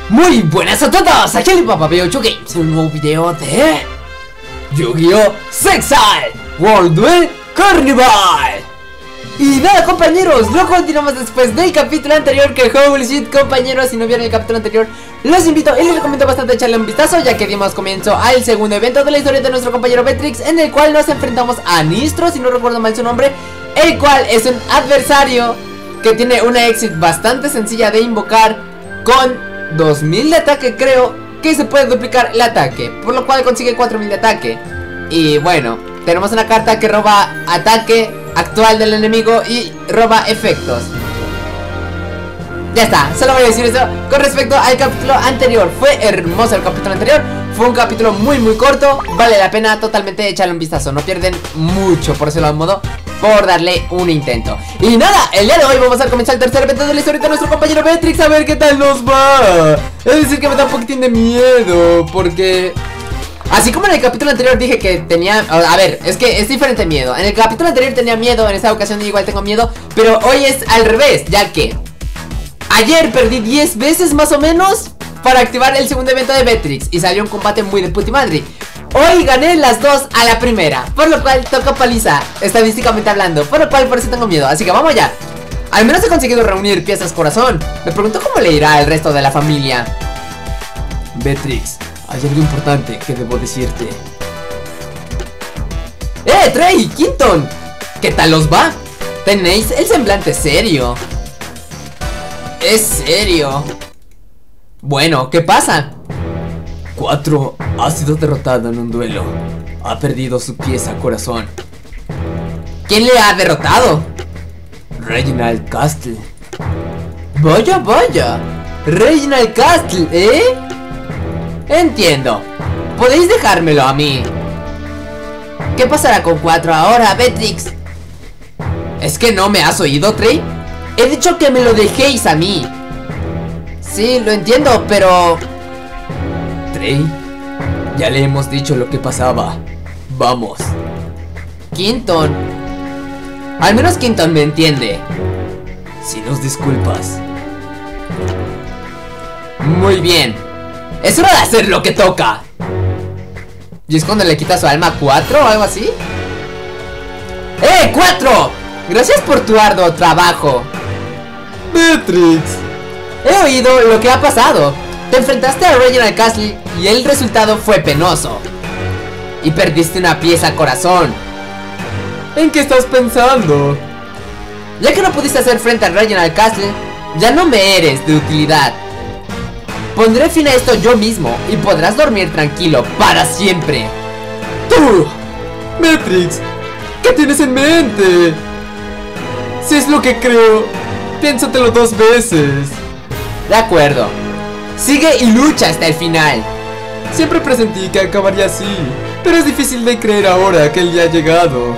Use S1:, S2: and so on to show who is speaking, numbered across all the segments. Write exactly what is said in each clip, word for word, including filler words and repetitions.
S1: Muy buenas a todos, aquí el Papá Veo ocho Games, un nuevo video de Yu-Gi-Oh! Sexile World Duel Carnival. Y nada, compañeros, lo continuamos después del capítulo anterior. Que holy shit, compañeros, si no vieron el capítulo anterior, los invito y les recomiendo bastante echarle un vistazo, ya que dimos comienzo al segundo evento de la historia de nuestro compañero Beatrix, en el cual nos enfrentamos a Nistro, si no recuerdo mal su nombre, el cual es un adversario que tiene una exit bastante sencilla de invocar, con dos mil de ataque, creo que se puede duplicar el ataque, por lo cual consigue cuatro mil de ataque. Y bueno, tenemos una carta que roba ataque actual del enemigo y roba efectos. Ya está, solo voy a decir eso con respecto al capítulo anterior. Fue hermoso el capítulo anterior, fue un capítulo muy muy corto, vale la pena totalmente echarle un vistazo. No pierden mucho, por decirlo de modo, por darle un intento. Y nada, el día de hoy vamos a comenzar el tercer evento de la historia de nuestro compañero Beatrix. A ver qué tal nos va. Es decir que me da un poquitín de miedo, porque así como en el capítulo anterior dije que tenía... A ver, es que es diferente miedo. En el capítulo anterior tenía miedo, en esta ocasión igual tengo miedo, pero hoy es al revés, ya que ayer perdí diez veces más o menos para activar el segundo evento de Beatrix y salió un combate muy de puti madre. Hoy gané las dos a la primera, por lo cual toca paliza, estadísticamente hablando, por lo cual por eso tengo miedo, así que vamos ya. Al menos he conseguido reunir piezas corazón. Me pregunto cómo le irá al resto de la familia. Beatrix, hay algo importante que debo decirte. ¡Eh, Trey! ¡Quinton! ¿Qué tal os va? Tenéis el semblante serio. ¿Es serio? Bueno, ¿qué pasa? Cuatro ha sido derrotado en un duelo. Ha perdido su pieza corazón. ¿Quién le ha derrotado? Reginald Castle. Vaya, vaya. Reginald Castle, ¿eh? Entiendo. Podéis dejármelo a mí. ¿Qué pasará con cuatro ahora, Beatrix? ¿Es que no me has oído, Trey? He dicho que me lo dejéis a mí. Sí, lo entiendo, pero... Trey, ya le hemos dicho lo que pasaba. Vamos. Quinton. Al menos Quinton me entiende. Si nos disculpas. Muy bien. Es hora de hacer lo que toca. ¿Y es cuando le quita su alma a cuatro o algo así? ¡Eh, cuatro! Gracias por tu arduo trabajo. Beatrix, he oído lo que ha pasado. Te enfrentaste a Reginald Castle y el resultado fue penoso. Y perdiste una pieza corazón. ¿En qué estás pensando? Ya que no pudiste hacer frente a Reginald Castle, ya no me eres de utilidad. Pondré fin a esto yo mismo y podrás dormir tranquilo para siempre. ¡Tú! Beatrix, ¿qué tienes en mente? Si es lo que creo, piénsatelo dos veces. De acuerdo. Sigue y lucha hasta el final. Siempre presentí que acabaría así, pero es difícil de creer ahora que él ya ha llegado.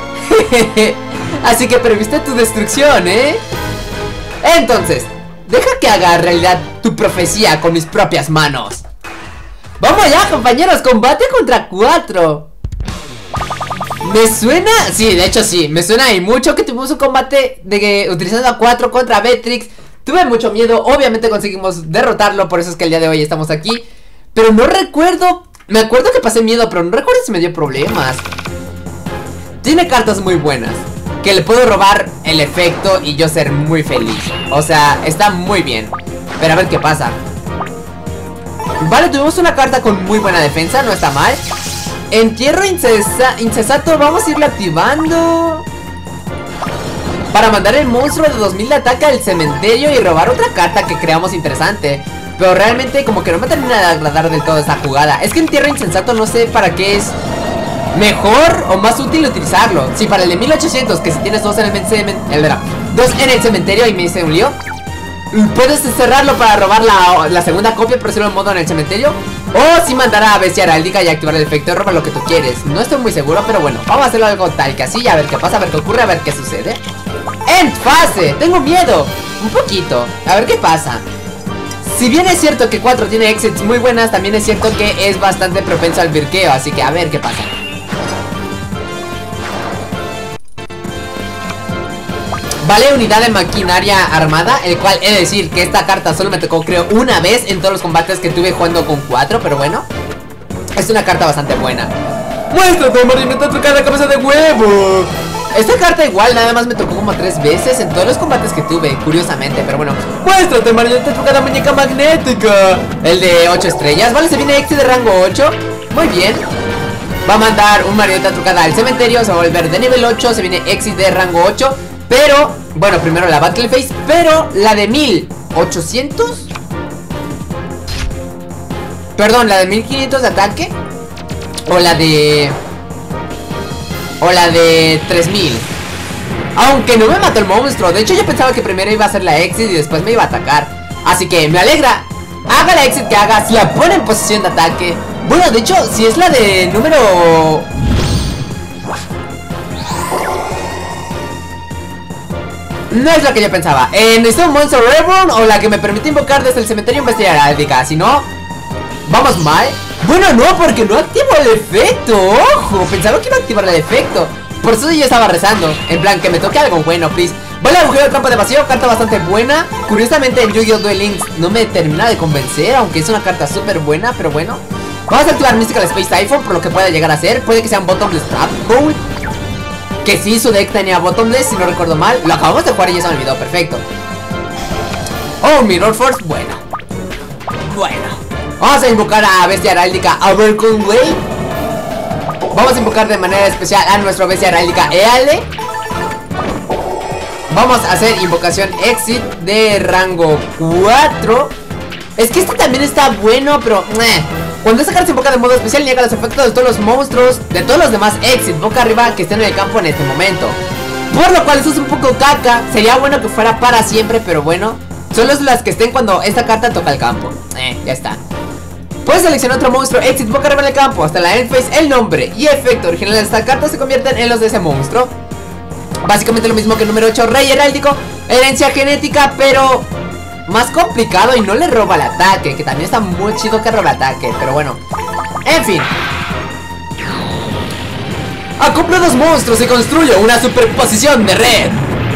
S1: Así que previste tu destrucción, ¿eh? Entonces, deja que haga realidad tu profecía con mis propias manos. ¡Vamos allá, compañeros! ¡Combate contra cuatro! Me suena... Sí, de hecho sí, me suena y mucho que tuvimos un combate de que, utilizando a cuatro contra Beatrix. Tuve mucho miedo, obviamente conseguimos derrotarlo, por eso es que el día de hoy estamos aquí. Pero no recuerdo, me acuerdo que pasé miedo, pero no recuerdo si me dio problemas. Tiene cartas muy buenas, que le puedo robar el efecto y yo ser muy feliz. O sea, está muy bien. Pero a ver qué pasa. Vale, tuvimos una carta con muy buena defensa, no está mal. Entierro incesa incesato, vamos a irlo activando para mandar el monstruo de dos mil de ataque al cementerio y robar otra carta que creamos interesante. Pero realmente como que no me termina de agradar del todo esta jugada. Es que entierro insensato no sé para qué es mejor o más útil utilizarlo. Si para el de mil ochocientos, que si tienes dos en el, el dos en el cementerio y me hice un lío, puedes cerrarlo para robar la, la segunda copia, por decirlo de modo, en el cementerio. O si mandar a bestiar a Aldika y activar el efecto de robar lo que tú quieres. No estoy muy seguro, pero bueno, vamos a hacerlo algo tal que así, a ver qué pasa, a ver qué ocurre, a ver qué sucede. End fase, tengo miedo, un poquito, a ver qué pasa. Si bien es cierto que cuatro tiene exits muy buenas, también es cierto que es bastante propenso al virqueo, así que a ver qué pasa. Vale, unidad de maquinaria armada, el cual he de decir que esta carta solo me tocó creo una vez en todos los combates que tuve jugando con cuatro, pero bueno, es una carta bastante buena. Muéstrate, marioneta trucada, cabeza de huevo. Esta carta igual nada más me tocó como tres veces en todos los combates que tuve, curiosamente, pero bueno. Muéstrate, marioneta trucada, muñeca magnética. El de ocho estrellas, vale, se viene Exit de rango ocho. Muy bien. Va a mandar un marioneta trucada al cementerio, se va a volver de nivel ocho, se viene Exit de rango ocho. Pero, bueno, primero la Battle Phase, pero la de mil ochocientos. Perdón, la de mil quinientos de ataque. O la de... O la de tres mil. Aunque no me mató el monstruo. De hecho yo pensaba que primero iba a hacer la Exit y después me iba a atacar. Así que me alegra. Haga la Exit que haga, si la pone en posición de ataque. Bueno, de hecho, si es la de número... No es lo que yo pensaba. Eh, necesito un Monster Reborn o la que me permite invocar desde el cementerio Bestia Heráldica. Si no, vamos mal. Bueno, no, porque no activo el efecto. Ojo, pensaba que iba a activar el efecto. Por eso yo estaba rezando. En plan, que me toque algo bueno, please. Vale, agujero de trampa de vacío, carta bastante buena. Curiosamente en Yu-Gi-Oh! Duel Links no me termina de convencer, aunque es una carta súper buena, pero bueno. Vamos a activar Mystical Space Typhon por lo que pueda llegar a ser. Puede que sea un Bottomless Trap Hole. Que sí, su deck tenía Bottomless, si no recuerdo mal. Lo acabamos de jugar y ya se me olvidó, perfecto. Oh, Mirror Force, bueno. Bueno. Vamos a invocar a Bestia Heráldica Abercon Way. Vamos a invocar de manera especial a nuestro Bestia Heráldica Eale. Vamos a hacer invocación Exit de rango cuatro. Es que este también está bueno, pero... Meh. Cuando esta carta se invoca de modo especial, niega los efectos de todos los monstruos, de todos los demás Exit boca arriba que estén en el campo en este momento. Por lo cual eso es un poco caca. Sería bueno que fuera para siempre, pero bueno. Solo es las que estén cuando esta carta toca el campo. Eh, ya está. Puedes seleccionar otro monstruo Exit boca arriba en el campo. Hasta la end phase, el nombre y efecto original de esta carta se convierten en los de ese monstruo. Básicamente lo mismo que el número ocho, Rey Heráldico. Herencia genética, pero más complicado y no le roba el ataque. Que también está muy chido que roba el ataque, pero bueno. En fin. Acopla dos monstruos y construye una superposición de red.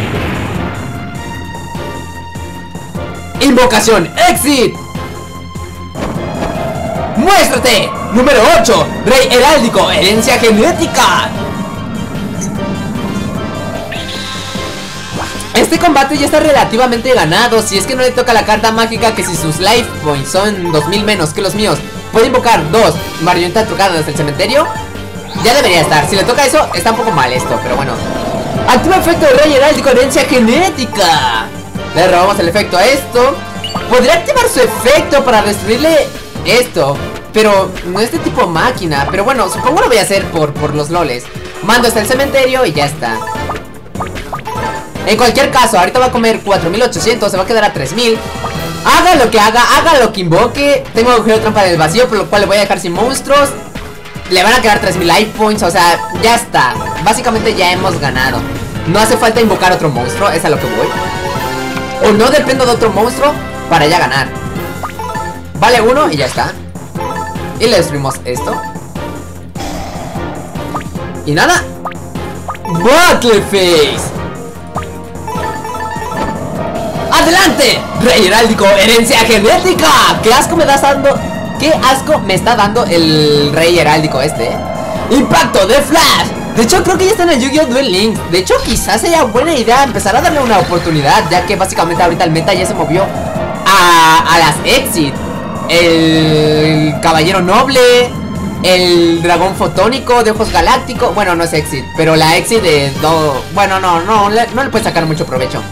S1: Invocación Exit. ¡Muéstrate! Número ocho, Rey Heráldico, herencia genética. Este combate ya está relativamente ganado. Si es que no le toca la carta mágica, que si sus life points son dos mil menos que los míos, puede invocar dos marionetas trucadas desde el cementerio. Ya debería estar. Si le toca eso, está un poco mal esto, pero bueno. Activa efecto de Rey Heráldico, herencia genética. Le robamos el efecto a esto. Podría activar su efecto para destruirle esto, pero no es de tipo máquina. Pero bueno, supongo lo voy a hacer por, por los loles. Mando hasta el cementerio y ya está. En cualquier caso, ahorita va a comer cuatro mil ochocientos, se va a quedar a tres mil. Haga lo que haga, haga lo que invoque. Tengo agujero de trampa del vacío, por lo cual le voy a dejar sin monstruos. Le van a quedar tres mil life points, o sea, ya está. Básicamente ya hemos ganado. No hace falta invocar otro monstruo, es a lo que voy. O no dependo de otro monstruo para ya ganar. Vale uno y ya está. Y le destruimos esto. Y nada. Battle Phase. ¡Adelante! Rey Heráldico, herencia genética. ¡Qué asco me das dando! ¡Qué asco me está dando el Rey Heráldico este! ¿eh? ¡Impacto de Flash! De hecho, creo que ya está en el Yu-Gi-Oh! Duel Links. De hecho, quizás sería buena idea empezar a darle una oportunidad, ya que básicamente ahorita el meta ya se movió a, a las Exit. El Caballero Noble, el Dragón Fotónico de Ojos Galácticos. Bueno, no es Exit, pero la Exit de... Do... Bueno, no, no, le, no le puedes sacar mucho provecho.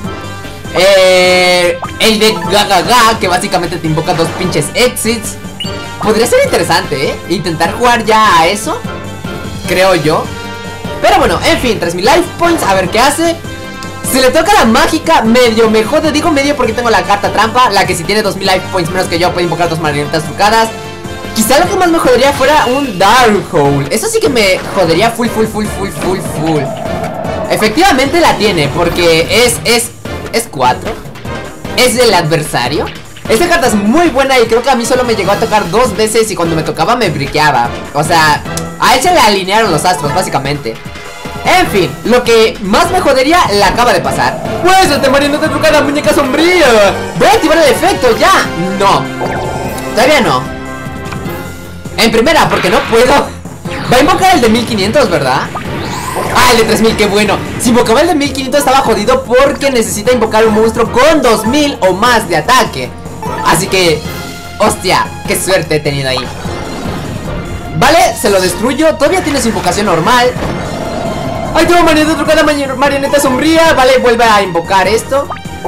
S1: Eh, el de Gagaga, que básicamente te invoca dos pinches Exits. Podría ser interesante, ¿eh? Intentar jugar ya a eso, creo yo. Pero bueno, en fin, tres mil life points, a ver qué hace. Si le toca la mágica, medio me jode. Digo medio porque tengo la carta trampa, la que si tiene dos mil life points menos que yo puede invocar dos marionetas trucadas. Quizá lo que más me jodería fuera un Dark Hole. Eso sí que me jodería full, full, full, full, full, full. Efectivamente la tiene, porque es, es, es cuatro. Es del adversario. Esta carta es muy buena y creo que a mí solo me llegó a tocar dos veces y cuando me tocaba me briqueaba. O sea, a él se le alinearon los astros, básicamente. En fin, lo que más me jodería la acaba de pasar. Pues te marioneta trucada, muñeca sombría. Voy a activar el efecto, ya. No, todavía no. En primera, porque no puedo. Va a invocar el de mil quinientos, ¿verdad? Ah, el de tres mil, qué bueno. Si invocaba el de mil quinientos estaba jodido porque necesita invocar un monstruo con dos mil o más de ataque. Así que, hostia, qué suerte he tenido ahí. Vale, se lo destruyo. Todavía tiene su invocación normal. Ay, tengo marioneta trucada, marioneta sombría. Vale, vuelve a invocar esto.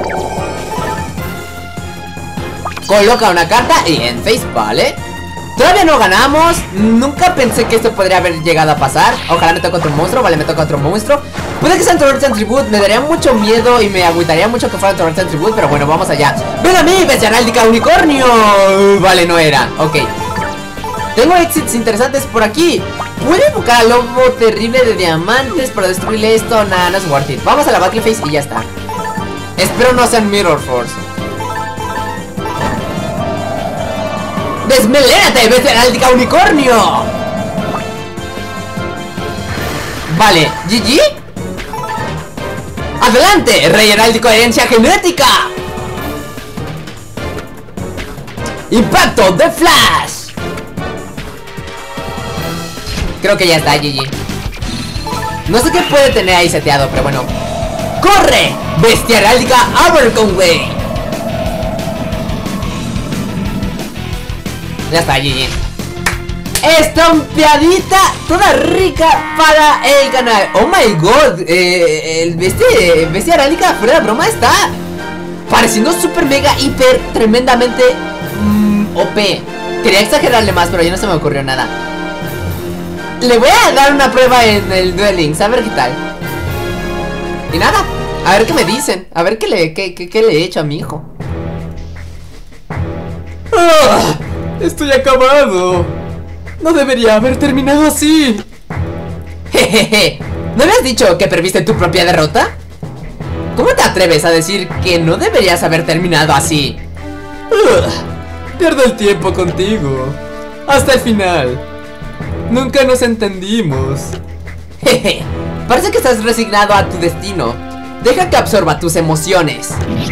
S1: Coloca una carta y en face, vale. Todavía no ganamos. Nunca pensé que esto podría haber llegado a pasar. Ojalá me toque otro monstruo. Vale, me toca otro monstruo. Puede que sea un Torrential Tribute. Me daría mucho miedo y me agüitaría mucho que fuera un Torrential Tribute. Pero bueno, vamos allá. ¡Ven a mí, bestia heráldica unicornio! Vale, no era. Ok. Tengo exits interesantes por aquí. ¿Puede invocar al lobo terrible de diamantes para destruirle esto? Nada, no es worth it. Vamos a la Battle Phase y ya está. Espero no sean Mirror Force. ¡Desmelénate, bestia heráldica unicornio! Vale, G G. ¡Adelante, rey heráldico de herencia genética! ¡Impacto de Flash! Creo que ya está, G G. No sé qué puede tener ahí seteado, pero bueno. ¡Corre! ¡Bestia heráldica Aberconway! Ya está, G G. Estompeadita toda rica para el canal. Oh my god, eh, el bestia, bestia heráldica, fuera de broma, está pareciendo super mega hiper tremendamente mm, O P. Quería exagerarle más, pero ya no se me ocurrió nada. Le voy a dar una prueba en el Duel Links, a ver qué tal. Y nada, a ver qué me dicen. A ver qué le, qué, qué, qué le he hecho a mi hijo. ¡Ah! Estoy acabado. No debería haber terminado así. Jejeje. ¿No habías dicho que previste tu propia derrota? ¿Cómo te atreves a decir que no deberías haber terminado así? Ugh, pierdo el tiempo contigo. Hasta el final. Nunca nos entendimos. Jeje. Parece que estás resignado a tu destino. Deja que absorba tus emociones.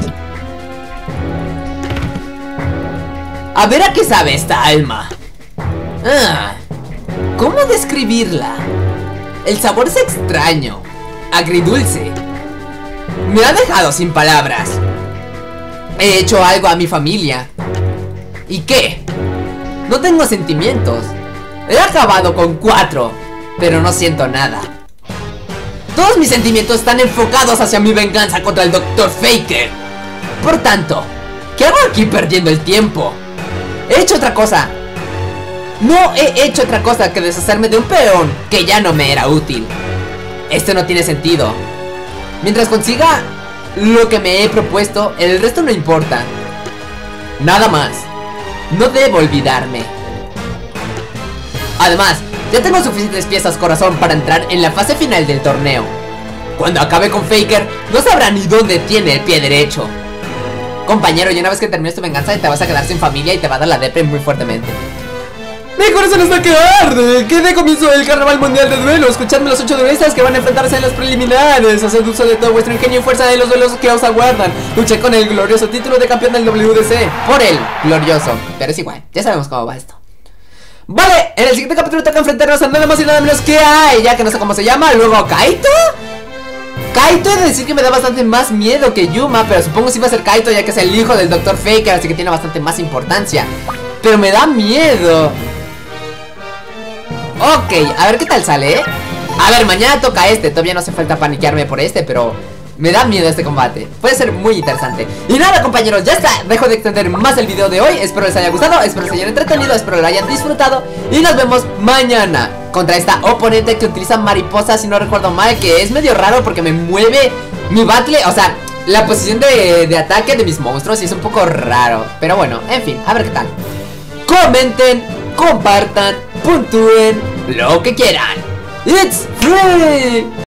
S1: A ver a qué sabe esta alma. Ah, ¿cómo describirla? El sabor es extraño, agridulce. Me ha dejado sin palabras. He hecho algo a mi familia. ¿Y qué? No tengo sentimientos. He acabado con cuatro, pero no siento nada. Todos mis sentimientos están enfocados hacia mi venganza contra el doctor Faker. Por tanto, ¿qué hago aquí perdiendo el tiempo? He hecho otra cosa. No he hecho otra cosa que deshacerme de un peón que ya no me era útil. Esto no tiene sentido. Mientras consiga lo que me he propuesto, el resto no importa. Nada más. No debo olvidarme. Además, ya tengo suficientes piezas corazón para entrar en la fase final del torneo. Cuando acabe con Faker, no sabrá ni dónde tiene el pie derecho. Compañero, y una vez que termines tu venganza te vas a quedar sin familia y te va a dar la depre muy fuertemente. ¡Mi corazón está que arde! ¡Que de comienzo el carnaval mundial de duelo! Escuchadme los ocho duelistas que van a enfrentarse en los preliminares. Haced uso de todo vuestro ingenio y fuerza en los duelos que os aguardan. Luché con el glorioso título de campeón del W D C. Por el glorioso. Pero es igual, ya sabemos cómo va esto. Vale, en el siguiente capítulo toca enfrentarnos a nada más y nada menos que a ella, que no sé cómo se llama. Luego Kaito. Kaito he de decir que me da bastante más miedo que Yuma, pero supongo que sí va a ser Kaito, ya que es el hijo del doctor Faker, así que tiene bastante más importancia. Pero me da miedo. Ok, a ver qué tal sale, ¿eh? A ver, mañana toca este. Todavía no hace falta paniquearme por este, pero me da miedo este combate. Puede ser muy interesante. Y nada, compañeros, ya está. Dejo de extender más el video de hoy. Espero les haya gustado, espero les haya entretenido, espero lo hayan disfrutado. Y nos vemos mañana contra esta oponente que utiliza mariposa, si no recuerdo mal, que es medio raro porque me mueve mi battle. O sea, la posición de, de ataque de mis monstruos y es un poco raro. Pero bueno, en fin, a ver qué tal. Comenten, compartan, puntúen, lo que quieran. It's free.